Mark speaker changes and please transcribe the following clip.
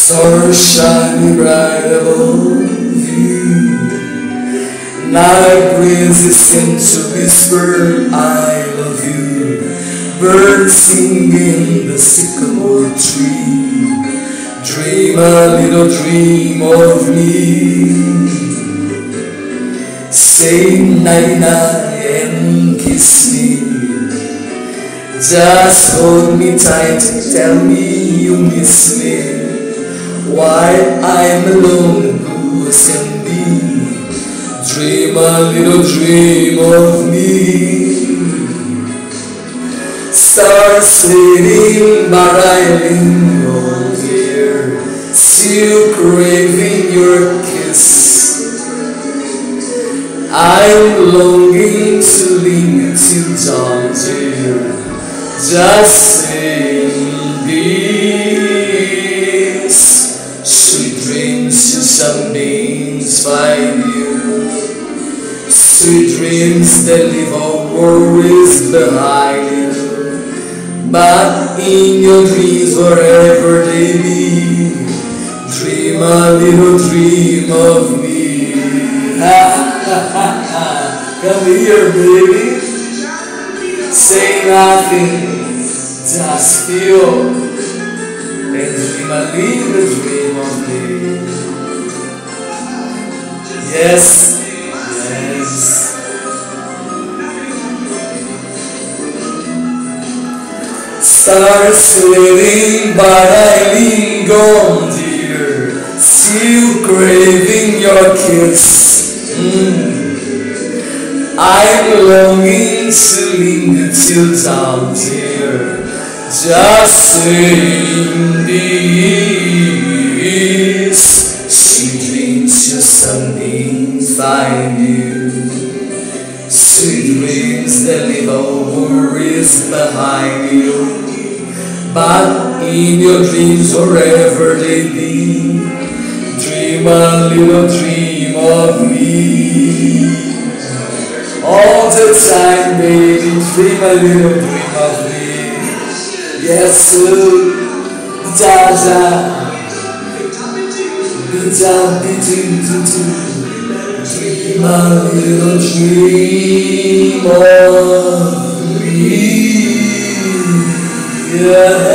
Speaker 1: Stars shining bright above you. Night breezes seem to whisper, I love you. Birds sing in the sycamore tree. Dream a little dream of me. Say nighty-night and kiss me. Just hold me tight, tell me you miss me. While I'm alone, blues and me. Dream a little dream of me. Stars fading, but I linger, dear, still craving your kiss. I'm longing to linger till dawn, dear, just saying this. Sweet dreams till sunbeams find you. Sweet dreams that leave all worries behind you. But in your dreams, wherever they be, dream a little dream of me. Come here, baby. Say nothing, just feel, and dream a little dream of me. Yes, yes. Stars fading, but I linger, dear, still craving your kiss. I'm longing to linger till dawn, dear, just saying this. Sweet dreams till sunbeams find you. Sweet dreams that leave all worries behind you. But in your dreams, wherever they be, dream a little dream of me. All the time, baby, dream a little dream of me. Yes, sir, da-da, da-da-da-da-da. Dream a little dream of me. Yeah.